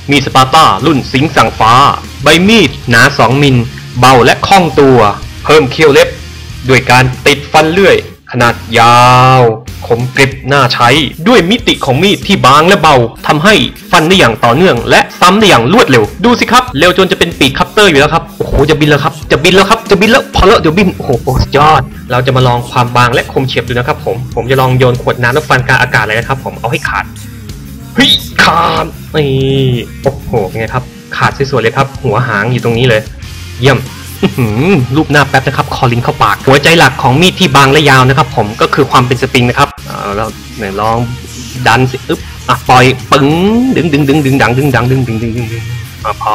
มีดสปาร์ต้ารุ่นสิงห์สั่งฟ้าใบมีดหนา2 มิลเบาและคล่องตัวเพิ่มเขี้ยวเล็บด้วยการติดฟันเลื่อยขนาดยาวคมกริบน่าใช้ด้วยมิติของมีดที่บางและเบาทำให้ฟันได้อย่างต่อเนื่องและซ้ำได้อย่างรวดเร็วดูสิครับเร็วจนจะเป็นปีกคัตเตอร์อยู่แล้วครับโอ้โหจะบินแล้วครับจะบินแล้วครับจะบินแล้วพอแล้วเดี๋ยวบินโอ้โหสุดยอดเราจะมาลองความบางและคมเฉียบดูนะครับผมจะลองโยนขวดน้ำแล้วฟันกลางอากาศเลยนะครับผมเอาให้ขาดเฮ้ยขาดนี่โอ้โหไงครับขาดสวยๆเลยครับหัวหางอยู่ตรงนี้เลยเยี่ยมรูปหน้าแป๊บนะครับคอลิงเข้าปากหัวใจหลักของมีดที่บางและยาวนะครับผมก็คือความเป็นสปริงนะครับเราเนี่ยลองดันสิอึ๊บปล่อยปึ้งดึงดังดึงพอ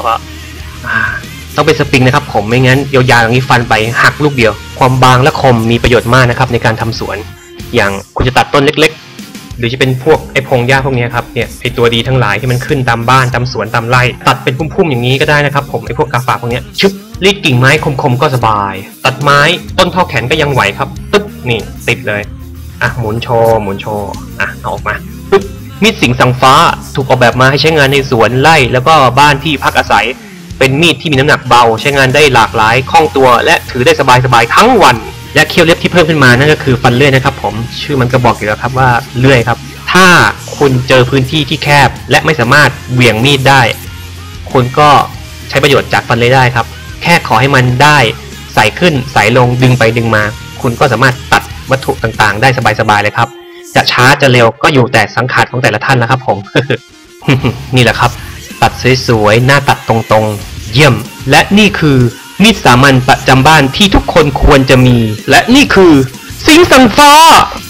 ต้องเป็นสปริงนะครับผมไม่งั้นยาวๆอย่างนี้ฟันไปหักลูกเดียวความบางและคมมีประโยชน์มากนะครับในการทำสวนอย่างคุณจะตัดต้นเล็กๆหรือจะเป็นพวกไอ้พงหญ้าพวกนี้ครับเนี่ยไอ้ตัวดีทั้งหลายที่มันขึ้นตามบ้านตามสวนตามไร่ตัดเป็นพุ่มๆอย่างนี้ก็ได้นะครับผมไอ้พวกกาฝากพวกนี้ชึบรีดกิ่งไม้คมๆก็สบายตัดไม้ต้นเท่าแขนก็ยังไหวครับตึ๊บนี่ติดเลยหมุนโชว์เอาออกมาปึ๊บมีดสิงห์สั่งฟ้าถูกออกแบบมาให้ใช้งานในสวนไร่แล้วก็บ้านที่พักอาศัยเป็นมีดที่มีน้ำหนักเบาใช้งานได้หลากหลายคล่องตัวและถือได้สบายๆทั้งวันและเขี้ยวเล็บที่เพิ่มขึ้นมานั่นก็คือฟันเลื่อยนะครับผมชื่อมันก็บอกอยู่แล้วครับว่าเลื่อยครับถ้าคุณเจอพื้นที่ที่แคบและไม่สามารถเหวี่ยงมีดได้คุณก็ใช้ประโยชน์จากฟันเลื่อยได้ครับแค่ขอให้มันได้ใส่ขึ้นใส่ลงดึงไปดึงมาคุณก็สามารถตัดวัตถุต่างๆได้สบายๆเลยครับจะช้าจะเร็วก็อยู่แต่สังขารของแต่ละท่านนะครับผม นี่แหละครับตัดสวยๆหน้าตัดตรงๆเยี่ยมและนี่คือมีดสามัญประจำบ้านที่ทุกคนควรจะมีและนี่คือสิงห์สั่งฟ้า